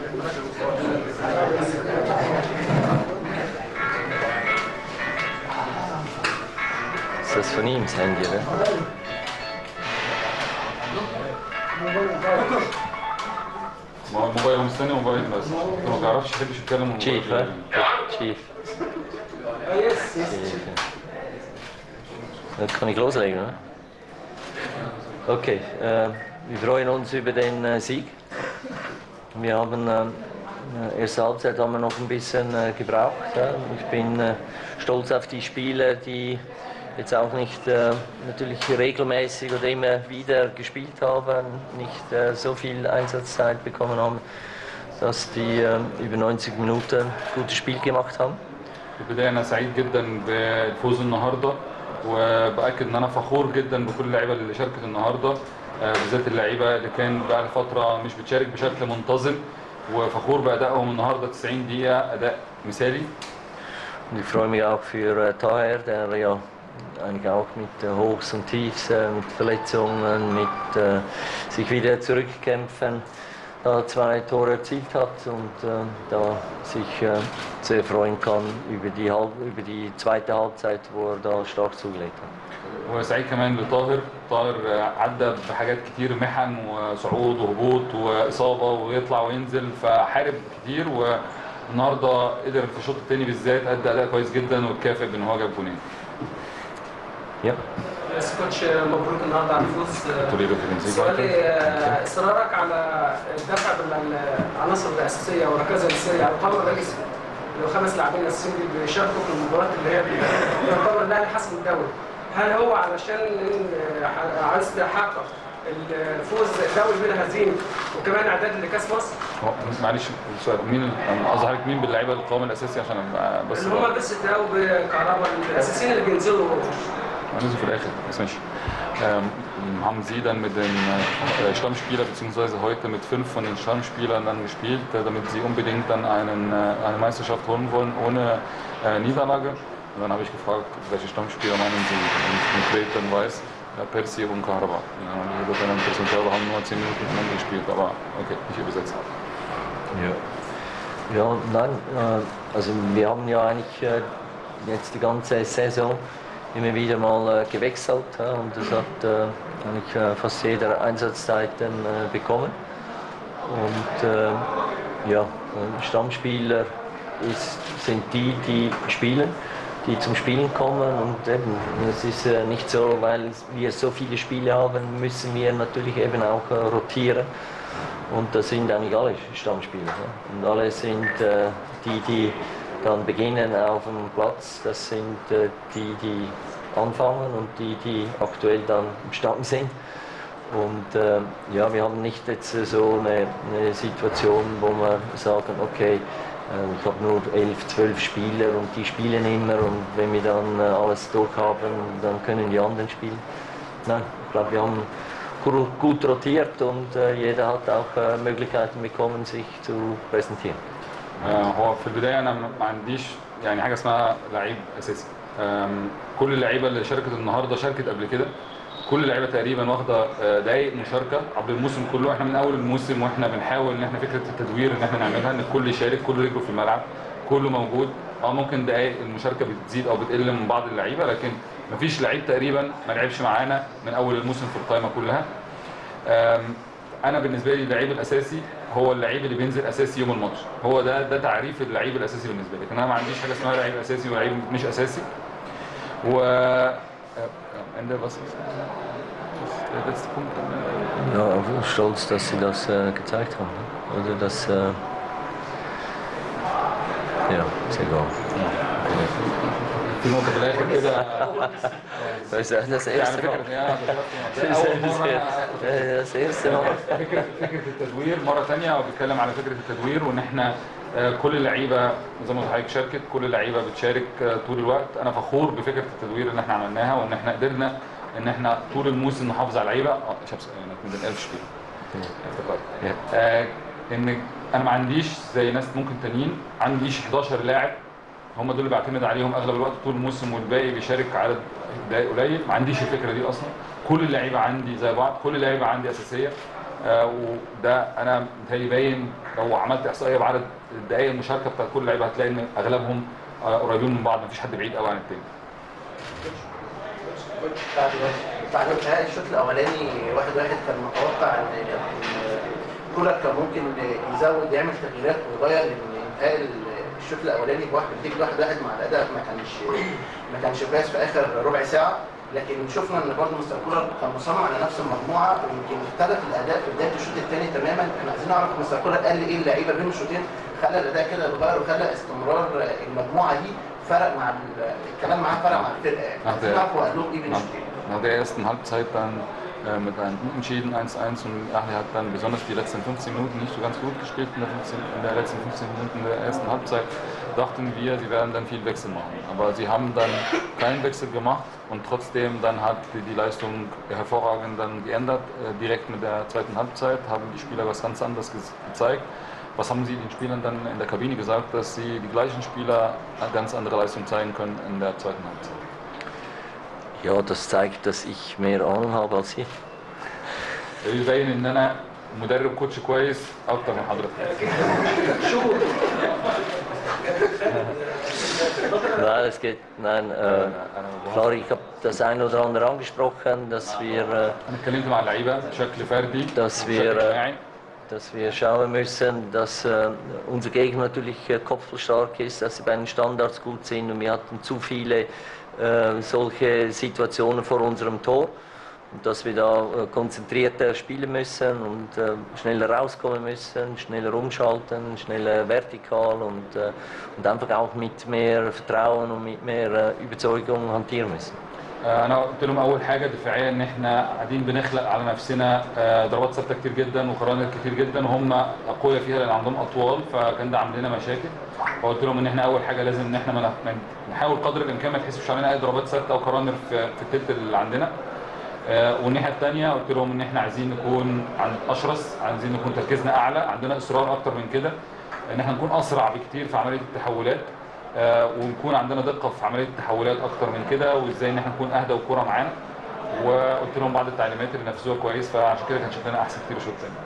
Ist das von ihm, das Handy, oder? ما هو الموبايل مستني موبايل بس ما بيعرفش يحبش يتكلم Chief, موبايل. Chief. Dann kann ich loslegen, oder? Okay, wir freuen uns über den Sieg. Wir haben erste Halbzeit haben wir noch ein bisschen gebraucht. Ja. Ich bin stolz auf die Spieler, die jetzt auch nicht natürlich regelmäßig oder immer wieder gespielt haben, nicht so viel Einsatzzeit bekommen haben, dass die über 90 Minuten gutes Spiel gemacht haben. في البداية أنا سعيد جدا بالفوز النهاردة، وبأكد إن أنا فخور جدا بكل اللعيبة اللي شاركت النهاردة، بالذات اللعيبة اللي كان بقى فترة مش بتشارك بشكل منتظم، وفخور بأدائهم النهاردة 90 دقيقة أداء مثالي. Und ich freue mich auch für Taher, der ja eigentlich auch mit Hochs und Tiefs, mit Verletzungen, mit sich wieder zurückkämpfen, da 2 Tore erzielt hat und da sich sehr freuen kann über die zweite Halbzeit, wo er da stark zugelegt hat. وسعيد كمان لطاهر. طاهر عدى بحاجات كتير، محن وصعود وهبوط وإصابة ويطلع وينزل، فحارب كتير، والنهارده قدر في الشوط الثاني بالذات أدى أداء كويس جدا واتكافئ بإن هو جاب جونين. بس كوتش مبروك النهارده على الفوز. سؤالي اصرارك على الدفع بالعناصر الاساسيه والركائز الاساسيه على القائمه الرئيسي، لو 5 لاعبين اساسيين بيشاركوا في المباريات اللي هي يعتبر الاهلي حسم الدوري، هل هو علشان عايز تحقق الفوز دوري بلا هزيمه وكمان اعداد لكاس مصر؟ معلش السؤال مين قصدي حضرتك مين باللعيبه القائمه الاساسي عشان بس اللي هم بس تلاقوا بكهرباء الاساسيين اللي بينزلوا هننزل في الاخر بس ماشي. Haben Sie dann mit den Stammspieler bzw. heute mit 5 von den Stammspielern dann gespielt, damit Sie unbedingt dann eine Meisterschaft holen wollen ohne Niederlage? Und dann habe ich gefragt, welche Stammspieler meinen Sie? Und ich konkret dann weiß, Percy und Kahraba. Die dann Percentage haben nur 10 Minuten miteinander gespielt, aber okay, ich übersetze. Ja, nein, also wir haben ja eigentlich jetzt die ganze Saison immer wieder mal gewechselt und das hat eigentlich fast jeder Einsatzzeiten bekommen. Und ja, Stammspieler sind die spielen, die zum Spielen kommen, und eben, es ist nicht so, weil wir so viele Spiele haben, müssen wir natürlich eben auch rotieren. Und das sind eigentlich alle Stammspieler. Und alle sind die dann beginnen auf dem Platz, das sind die anfangen und die aktuell dann im Stamm sind. Und ja, wir haben nicht jetzt so eine Situation, wo wir sagen, okay, ich habe nur 11, 12 Spieler und die spielen immer, und wenn wir dann alles durch haben, dann können die anderen spielen. Nein, ich glaube, wir haben gut rotiert und jeder hat auch Möglichkeiten bekommen, sich zu präsentieren. هو في البدايه انا ما عنديش يعني حاجه اسمها لعيب اساسي. كل اللعيبه اللي شاركت النهارده شاركت قبل كده، كل اللعيبه تقريبا واخده دقائق مشاركه عبر الموسم كله. احنا من اول الموسم واحنا بنحاول ان احنا فكره التدوير ان احنا نعملها، ان الكل يشارك، كل رجله في الملعب، كله موجود. ممكن دقائق المشاركه بتزيد او بتقل من بعض اللعيبه، لكن مفيش لعيب تقريبا ما لعبش معانا من اول الموسم في القائمه كلها. انا بالنسبه لي اللعيب الاساسي هو اللعيب اللي بينزل اساسي يوم الماتش، هو ده تعريف اللعيب الاساسي بالنسبه لي. لكن انا ما عنديش حاجه اسمها لعيب اساسي ولعيب مش اساسي. و Ende was ist der letzte Punkt? Ja, stolz, dass Sie das gezeigt haben. Oder das ja, ist egal. في نقطه في الاخر كده Das erste Mal. Das erste Mal. فكره التدوير مره ثانيه، هو بيتكلم على فكره التدوير، وان احنا كل اللعيبه زي ما حضرتك شاركت، كل اللعيبه بتشارك طول الوقت. انا فخور بفكره التدوير اللي احنا عملناها، وان احنا قدرنا ان احنا طول الموسم نحافظ على اللعيبه. شابس من الالف ان انا ما عنديش زي ناس ممكن تانيين، عنديش 11 لاعب هم دول اللي بعتمد عليهم اغلب الوقت طول الموسم، والباقي بيشارك عدد دقائق قليل. ما عنديش الفكره دي اصلا. كل اللعيبه عندي زي بعض، كل اللعيبه عندي اساسيه، وده انا متهيألي باين لو عملت احصائيه بعدد الدقائق المشاركه بتاعت كل لعيبه هتلاقي ان اغلبهم قريبين من بعض، مفيش حد بعيد قوي عن التاني. بعد انتهاء الشوط الاولاني 1-1 كان متوقع ان كولر كان ممكن يزود يعمل تغييرات ويغير، لان انتهاء الشوط الاولاني بنتيجه 1-1 مع الاداء ما كانش كويس في اخر ربع ساعه، لكن شفنا ان برضه مستر كولر كان مصمم على نفس المجموعه، ويمكن اختلف الاداء في بدايه الشوط الثاني تماما. احنا عايزين نعرف مستر كولر قال ايه اللعيبه بين الشوطين خلى الاداء كده يتغير وخلى استمرار المجموعه دي فرق مع الكلام معاه، فرق مع الفرقه يعني. عايزين نعرف هو قال لهم ايه بين الشوطين. Nach der ersten Halbzeit dann mit einem Unentschieden 1-1 und Ahly hat dann besonders die letzten 15 Minuten nicht so ganz gut gespielt. In der letzten 15 Minuten der ersten Halbzeit dachten wir, sie werden dann viel Wechsel machen. Aber sie haben dann keinen Wechsel gemacht und trotzdem dann hat die Leistung hervorragend dann geändert. Direkt mit der zweiten Halbzeit haben die Spieler was ganz anderes gezeigt. Was haben Sie den Spielern dann in der Kabine gesagt, dass sie die gleichen Spieler eine ganz andere Leistung zeigen können in der zweiten Halbzeit? Ja, das zeigt, dass ich mehr Ahnung habe als Sie. يبين ان انا مدرب كوتش كويس اكتر من حضرتك. Nein, es geht, nein, klar, ich habe das ein oder andere angesprochen, dass wir, انا اتكلمت مع اللعيبه بشكل فردي dass wir schauen müssen, dass unser Gegner natürlich kopfballstark ist, dass sie bei den Standards gut sind und wir hatten zu viele solche Situationen vor unserem Tor und dass wir da konzentrierter spielen müssen und schneller rauskommen müssen, schneller umschalten, schneller vertikal und einfach auch mit mehr Vertrauen und mit mehr Überzeugung hantieren müssen. انا قلت لهم اول حاجه دفاعيا ان احنا قاعدين بنخلق على نفسنا ضربات ثابته كتير جدا وقرارات كتير جدا، وهم اقوياء فيها لان عندهم اطوال، فكان ده عامل لنا مشاكل. فقلت لهم ان احنا اول حاجه لازم ان احنا نحاول قدر الامكان ما تحسبش علينا اي ضربات ثابته او قرارات في التلت اللي عندنا. والناحيه الثانيه قلت لهم ان احنا عايزين نكون اشرس، عايزين نكون تركيزنا اعلى، عندنا اصرار اكتر من كده ان احنا نكون اسرع بكتير في عمليه التحولات، ونكون عندنا دقه في عمليه التحولات اكتر من كده، وازاي ان احنا نكون اهدى وكوره معانا. وقلت لهم بعض التعليمات اللي نفذوها كويس، فعشان كده كان شكلنا احسن كتير الشوط الثاني.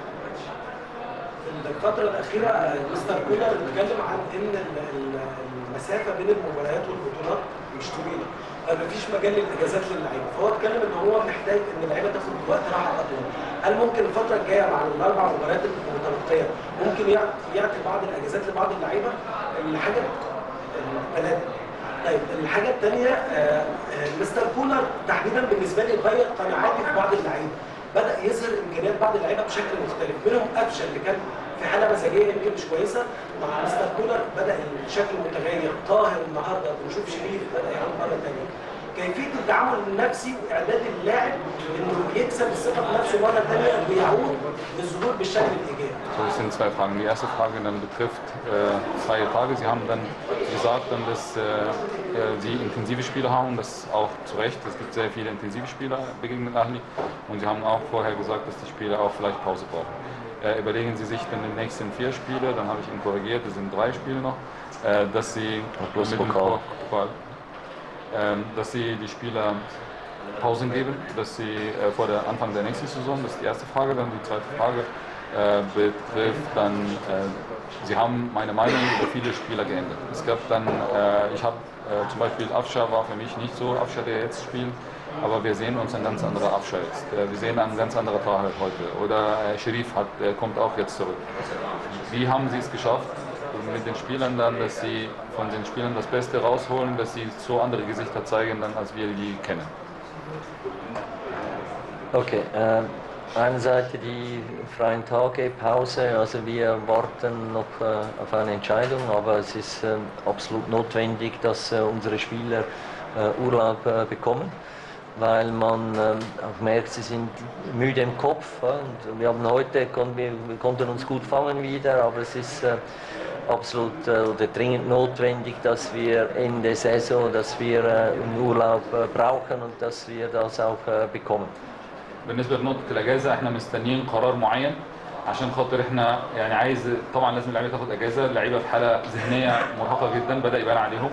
في الفتره الاخيره مستر كولر اتكلم عن ان المسافه بين المباريات والبطولات مش طويله، مفيش مجال للاجازات للعيبه، فهو اتكلم ان هو محتاج ان اللعيبه تاخد وقت راحه اطول. هل ممكن الفتره الجايه مع الاربع مباريات المتبقيه ممكن يعطي بعض الاجازات لبعض اللعيبه؟ الحاجه ثلاثه. طيب الحاجه الثانيه مستر كولر تحديدا بالنسبه لي غير قناعاتي في بعض اللعيبه، بدا يظهر امكانيات بعض اللعيبه بشكل مختلف، منهم قفشه اللي كان في حاله مزاجيه يمكن مش كويسه، مع مستر كولر بدا الشكل متغير، طاهر النهارده بنشوف شريف بدا يعود مره ثانيه. كيفيه التعامل النفسي واعداد اللاعب انه يكسب الثقه في نفسه مره ثانيه ويعود للظهور بالشكل الايجابي. Das sind zwei Fragen. Die erste Frage dann betrifft freie Tage. Sie haben dann gesagt, dass Sie intensive Spieler haben, das auch zu Recht. Es gibt sehr viele intensive Spieler begegnet Ahly und Sie haben auch vorher gesagt, dass die Spieler auch vielleicht Pause brauchen. Überlegen Sie sich dann die nächsten 4 Spiele, dann habe ich ihn korrigiert, es sind 3 Spiele noch, dass Sie mit dem Pokal, dass Sie die Spieler Pausen geben, dass Sie vor der Anfang der nächsten Saison, das ist die erste Frage. Dann die zweite Frage betrifft dann, Sie haben meine Meinung über viele Spieler geändert. Es gab dann, ich habe zum Beispiel Afsha war für mich nicht so Afsha, der jetzt spielt, aber wir sehen uns ein ganz anderer Afsha jetzt. Wir sehen ein ganz anderer Taher heute. Oder Sherif kommt auch jetzt zurück. Wie haben Sie es geschafft, mit den Spielern dann, dass Sie von den Spielern das Beste rausholen, dass sie so andere Gesichter zeigen, dann, als wir die kennen? Okay, eine Seite die freien Tage, Pause, also wir warten noch auf eine Entscheidung, aber es ist absolut notwendig, dass unsere Spieler Urlaub bekommen, weil man auch merkt, sie sind müde im Kopf. Und wir haben heute, wir konnten uns gut fangen wieder, aber es ist absolut oder dringend notwendig, dass wir Ende Saison, dass wir einen Urlaub brauchen und dass wir das auch bekommen. بالنسبه لنقطه الاجازه احنا مستنيين قرار معين عشان خاطر احنا يعني طبعا لازم اللعيبه تاخد اجازه، اللعيبه في حاله ذهنيه مرهقه جدا بدا يبان عليهم،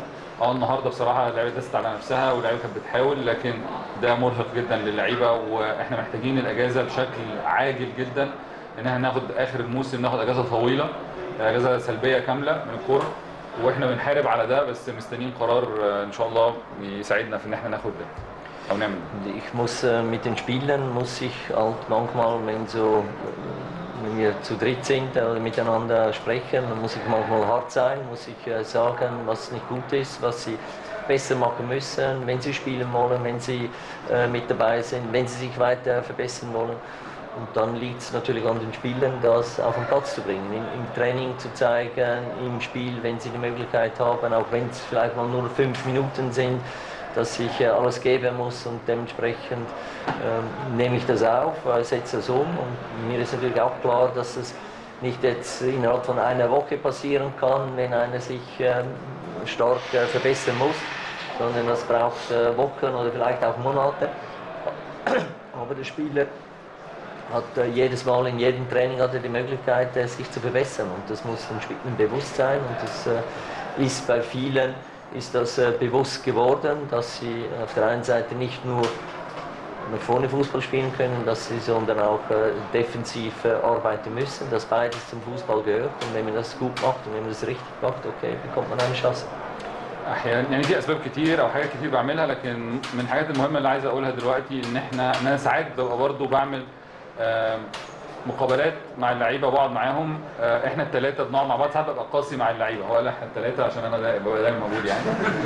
النهارده بصراحه اللعيبه دست على نفسها واللعيبه كانت بتحاول، لكن ده مرهق جدا للعيبه، واحنا محتاجين الاجازه بشكل عاجل جدا، ان احنا ناخد اخر الموسم ناخد اجازه طويله، اجازه سلبيه كامله من الكوره، واحنا بنحارب على ده، بس مستنيين قرار ان شاء الله يساعدنا في ان احنا ناخد ده او نعمل ده. Ich muss mit den Spielern muss ich halt manchmal, wenn wir zu dritt sind oder miteinander sprechen, dann muss ich manchmal hart sein, muss ich sagen, was nicht gut ist, was sie besser machen müssen, wenn sie spielen wollen, wenn sie mit dabei sind, wenn sie sich weiter verbessern wollen. Und dann liegt es natürlich an den Spielern, das auf den Platz zu bringen, im Training zu zeigen, im Spiel, wenn sie die Möglichkeit haben, auch wenn es vielleicht mal nur 5 Minuten sind, dass ich alles geben muss, und dementsprechend nehme ich das auf, setze das um, und mir ist natürlich auch klar, dass es nicht jetzt innerhalb von einer Woche passieren kann, wenn einer sich stark verbessern muss, sondern das braucht Wochen oder vielleicht auch Monate. Aber der Spieler hat jedes Mal in jedem Training hat er die Möglichkeit, sich zu verbessern, und das muss den Spielern bewusst sein, und das ist bei vielen das bewusst geworden, dass sie auf der einen Seite nicht nur nach vorne Fußball spielen können, sondern auch defensiv arbeiten müssen, dass beides zum Fußball gehört, und wenn man das gut macht und wenn man das richtig macht, okay, bekommt man eine Chance. احيانا يعني في اسباب كتير او حاجات كتير بعملها، لكن من الحاجات المهمه اللي عايز اقولها دلوقتي ان انا ساعات ببقى برضه بعمل مقابلات مع اللعيبه وبقعد معاهم، احنا الثلاثه بنقعد مع بعض، ساعات ببقى قاسي مع اللعيبه، هو قال احنا الثلاثه عشان انا ببقى دايما موجود يعني،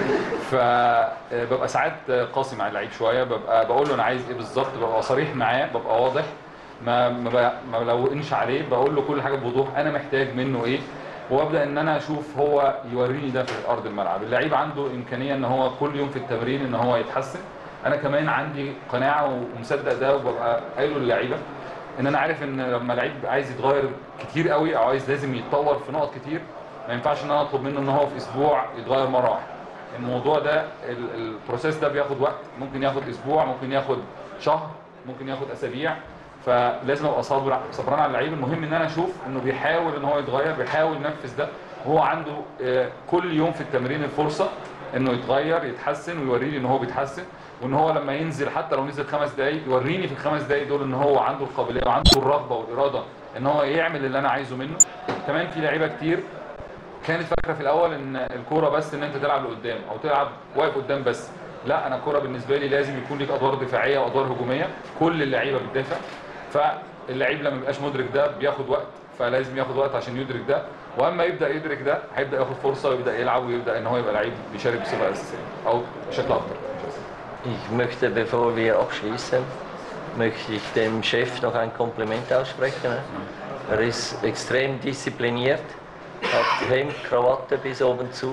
فببقى ساعات قاسي مع اللعيب شويه، ببقى بقول له انا عايز ايه بالظبط، ببقى صريح معاه، ببقى واضح، ما بلونش عليه، بقول له كل حاجه بوضوح انا محتاج منه ايه، وابدا ان انا اشوف هو يوريني ده في ارض الملعب. اللعيب عنده امكانيه ان هو كل يوم في التمرين ان هو يتحسن، انا كمان عندي قناعه ومصدق ده، وببقى قايله للعيبه ان انا عارف ان لما لعيب عايز يتغير كتير قوي او لازم يتطور في نقط كتير، ما ينفعش ان انا اطلب منه ان هو في اسبوع يتغير مره واحده. الموضوع ده البروسيس ده بياخد وقت، ممكن ياخد اسبوع، ممكن ياخد شهر، ممكن ياخد اسابيع، فلازم ابقى صبران على اللعيب. المهم ان انا اشوف انه بيحاول ان هو يتغير، بيحاول ينفذ ده، وهو عنده كل يوم في التمرين الفرصه انه يتغير يتحسن، ويوريني ان هو بيتحسن، وان هو لما ينزل حتى لو نزل 5 دقايق يوريني في ال5 دقايق دول ان هو عنده القابليه وعنده الرغبه والاراده ان هو يعمل اللي انا عايزه منه. كمان في لعيبه كتير كانت فاكره في الاول ان الكوره بس ان انت تلعب لقدام او تلعب واقف قدام بس، لا، انا الكوره بالنسبه لي لازم يكون لك ادوار دفاعيه وادوار هجوميه، كل اللعيبه بتدافع، فاللعيب لما يبقاش مدرك ده بياخد وقت، فلازم ياخد وقت عشان يدرك ده، واما يبدا يدرك ده هيبدا ياخد فرصه ويبدا يلعب ويبدا ان هو يبقى لعيب بيشارك بصفه اساسيه او بشكل اكتر. Ich möchte, bevor wir abschließen, möchte ich dem Chef noch ein Kompliment aussprechen. Er ist extrem diszipliniert, hat Hemd, Krawatte bis oben zu,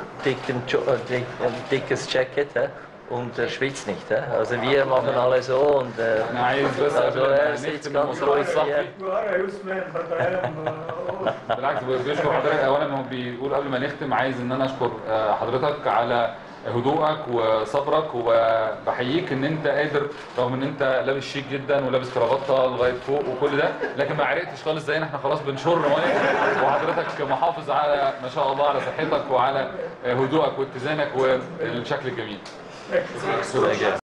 dickes Jacket, und er schwitzt nicht. Also wir machen alle so, und also er sitzt ganz ruhig hier. بالعكس بيشكر حضرتك. اولا هو بيقول قبل ما نختم عايز ان انا اشكر حضرتك على هدوءك وصبرك، وبحييك ان انت قادر رغم ان انت لابس شيك جدا ولابس كرافته لغايه فوق وكل ده، لكن ما عرقتش خالص زينا، احنا خلاص بنشر ميه، وحضرتك محافظ على ما شاء الله على صحتك وعلى هدوءك واتزانك والشكل الجميل.